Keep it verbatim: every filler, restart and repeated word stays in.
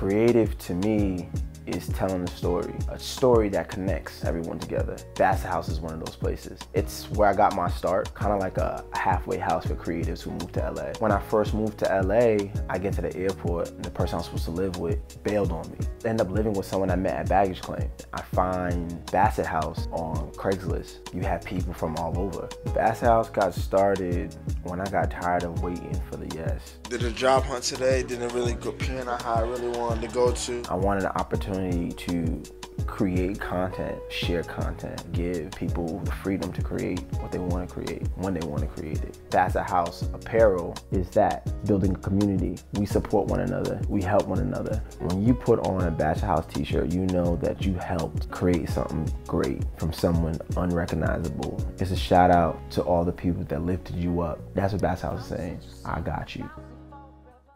Creative to me is telling a story, a story that connects everyone together. Bassett House is one of those places. It's where I got my start, kind of like a halfway house for creatives who moved to L A. When I first moved to L A, I get to the airport and the person I was supposed to live with bailed on me. I end up living with someone I met at baggage claim. I find Bassett House on Craigslist. You have people from all over. Bassett House got started when I got tired of waiting for the yes. Did the job hunt today didn't really go pan out how I really wanted to go to. I wanted an opportunity to create content, share content, give people the freedom to create what they want to create, when they want to create it. Bassett House Apparel is that, building a community. We support one another, we help one another. When you put on a Bassett House t-shirt, you know that you helped create something great from someone unrecognizable. It's a shout out to all the people that lifted you up. That's what Bassett House is saying. I got you.